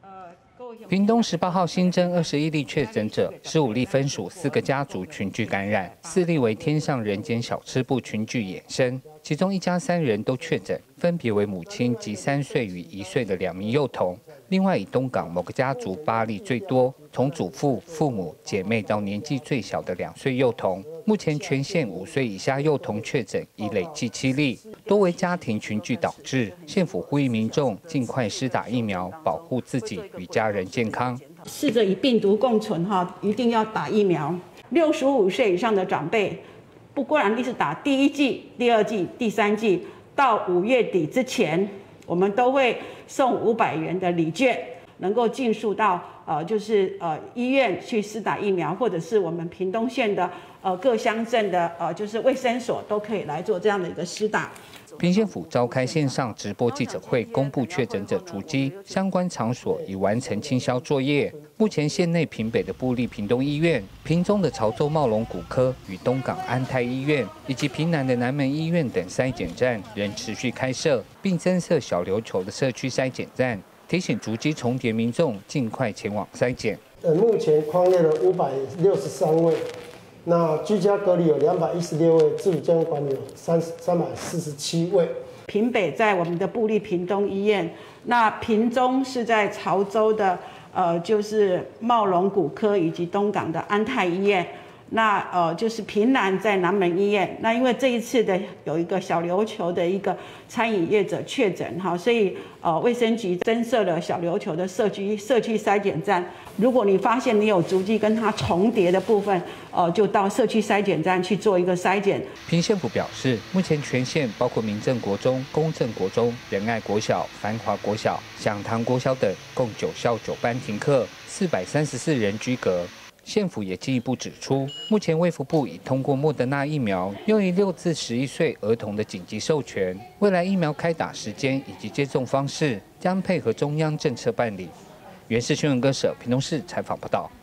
屏东18号新增21例确诊者，15例分属4个家族群聚感染，4例为天上人间小吃部群聚衍生，其中一家3人都确诊，分别为母亲及3岁与1岁的2名幼童。另外，以东港某个家族8例最多，从祖父、父母、姐妹到年纪最小的2岁幼童。目前全县5岁以下幼童确诊已累计7例，多为家庭群聚导致。县府呼吁民众尽快施打疫苗，保护自己与家人健康。 试着与病毒共存一定要打疫苗。65岁以上的长辈，不管是打第1剂、第2剂、第3剂，到5月底之前，我们都会送500元的礼券，能够尽速到医院去施打疫苗，或者是我们屏东县的各乡镇的就是卫生所都可以来做这样的一个施打。 屏县府召开线上直播记者会，公布确诊者足迹，相关场所已完成清消作业。目前县内屏北的部立屏东医院、屏中的潮州茂龙骨科与东港安泰医院，以及屏南的南门医院等筛检站仍持续开设，并增设小琉球的社区筛检站，提醒足迹重叠民众尽快前往筛检。 目前匡列了563位。那居家隔离有216位，自主健康管理有347位。 屏北在我们的部立屏东医院，那屏中是在潮州的就是茂龙骨科以及东港的安泰医院。那就是屏南在南门医院。那因为这一次的有一个小琉球的一个餐饮业者确诊所以卫生局增设了小琉球的社区筛检站。如果你发现你有足迹跟它重叠的部分，就到社区筛检站去做一个筛检。 屏县府表示，目前全县包括民政国中、公正国中、仁爱国小、繁华国小、享堂国小等，共9校9班停课，434人居隔。县府也进一步指出，目前卫福部已通过莫德纳疫苗用于6至11岁儿童的紧急授权，未来疫苗开打时间以及接种方式将配合中央政策办理。原视新闻歌社屏东市采访报道。